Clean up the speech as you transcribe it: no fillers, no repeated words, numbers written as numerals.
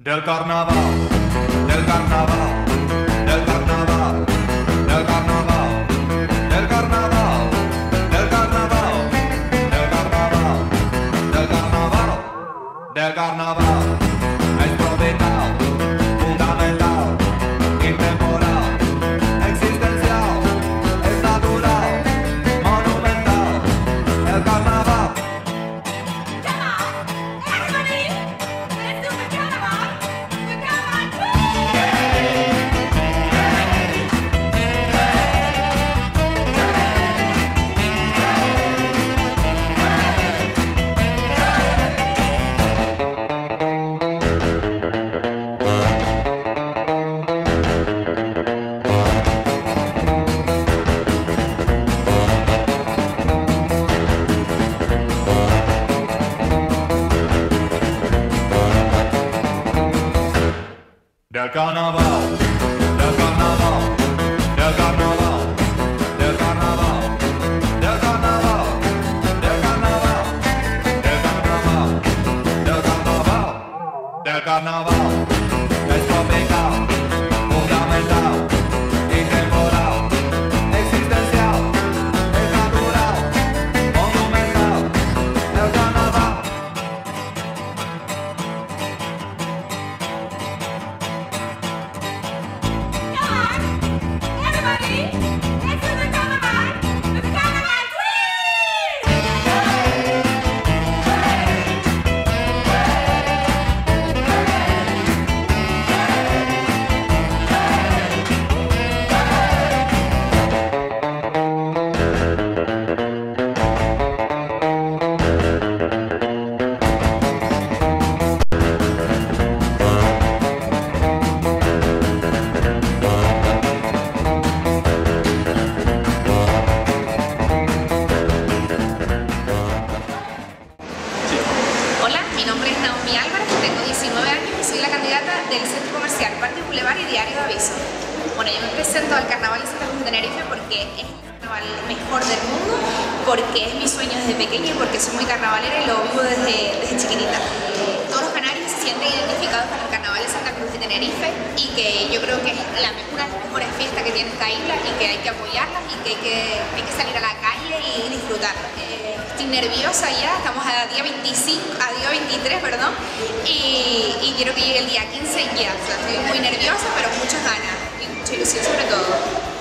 Del carnaval, del carnaval, del carnaval, del carnaval, del carnaval, del carnaval, del carnaval, del carnaval, del carnaval, es provincial, fundamental, intemporal, existencial, es natural, monumental, el carnaval. Del carnaval, del carnaval, del carnaval, del carnaval, del carnaval, del carnaval, del carnaval, del carnaval, del carnaval, es tropical, fundamental, intemporal, existencial, es natural, monumental, del carnaval. Hola, mi nombre es Naomi Álvarez, tengo 19 años y soy la candidata del Centro Comercial Parque Boulevard y Diario de Aviso. Bueno, yo me presento al Carnaval de Santa Cruz de Tenerife porque es el carnaval mejor del mundo, porque es mi sueño desde pequeña y porque soy muy carnavalera y lo vivo desde chiquitita. Todos los canarios se sienten identificados con el Carnaval de Santa Cruz de Tenerife y que yo creo que es una de las mejores fiestas que tiene esta isla y que hay que apoyarlas y que hay que salir a la calle y disfrutar. Estoy nerviosa ya, estamos a día 23, perdón, y quiero que llegue el día 15 ya. O sea, estoy muy nerviosa, pero con muchas ganas y mucha ilusión sobre todo.